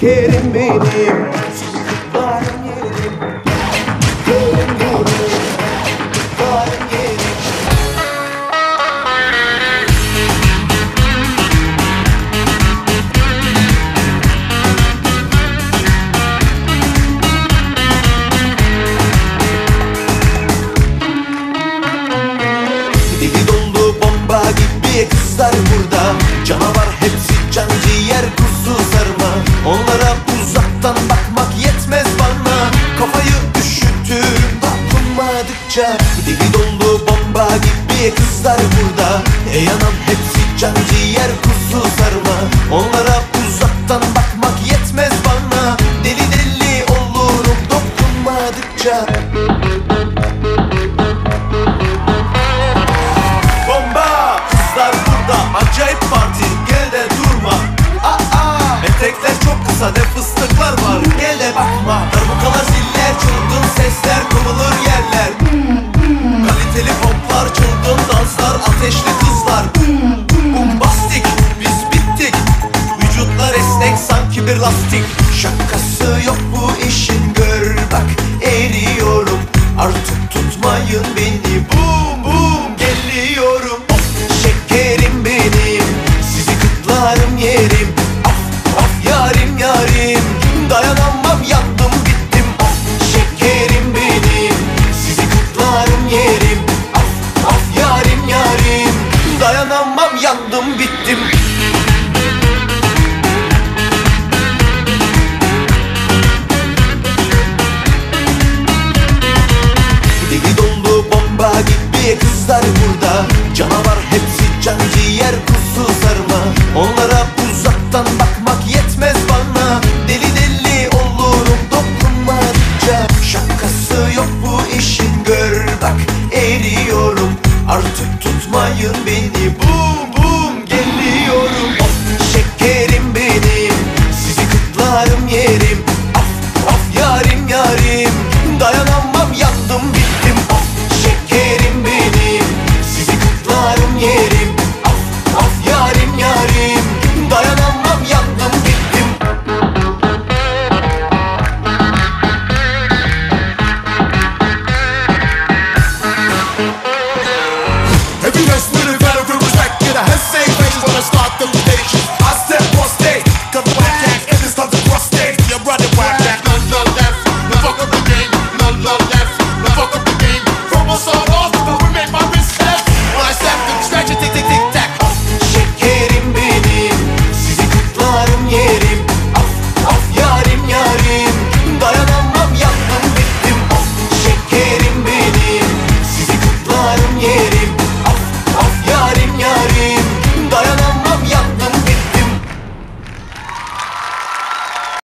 şekerim benim, sizi kutlarım yerim. Yerim yerim, kutlarım yerim. Dili dolu bomba gibi kızlar burada. Canavar hepsi, can ciğer kuzu sarma. Onlara uzaktan bakmak yetmez bana. Kafayı üşütürüm dokunmadıkça. Dili dolu bomba gibi kızlar burada. Yanam hepsi, can ciğer kuzu sarma. Onlara uzaktan bakmak yetmez bana. Deli deli olurum dokunmadıkça. Acayip parti, gel de durma. Etekler çok kısa, ne fıstıklar var, gel de bakma. Darbukalar, ziller, çılgın sesler, kıvılır yerler. Kaliteli poplar, çılgın danslar, ateşli kızlar. Bombastik, biz bittik. Vücutlar esnek sanki bir lastik. Şakası yok bu işin, gör bak eriyorum. Artık tutmayın beni, bum bum geliyorum. Şekerim benim, sizi kutlarım yerim. Of of yarim yarim, dayanamam yandım bittim. Of şekerim benim, sizi kutlarım yerim. Of of yarim yarim, dayanamam yandım bittim. Deli dolu bomba gibi kızlar burada. Canavar hepsi, can ciğer kuzu sarma. Onlara uzaktan bakmak yetmez bana. Deli deli olurum dokunmadıkça. Şakası yok bu işin, gör bak eriyorum. Artık tutmayın beni, bum bum geliyorum. Of şekerim benim, sizi kutlarım yerim.